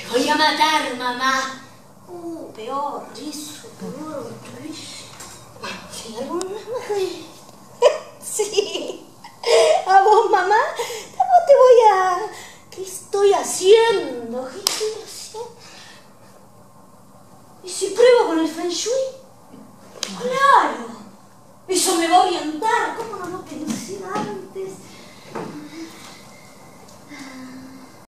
voy a matar, mamá. Peor, eso, peor. ¿Sí, alguna madre? Sí. A vos, mamá, a vos te voy a... ¿Qué estoy haciendo? ¿Qué estoy haciendo? ¿Y si pruebo con el Feng Shui? ¡Claro! Eso me va a orientar. ¿Cómo no lo pensé antes?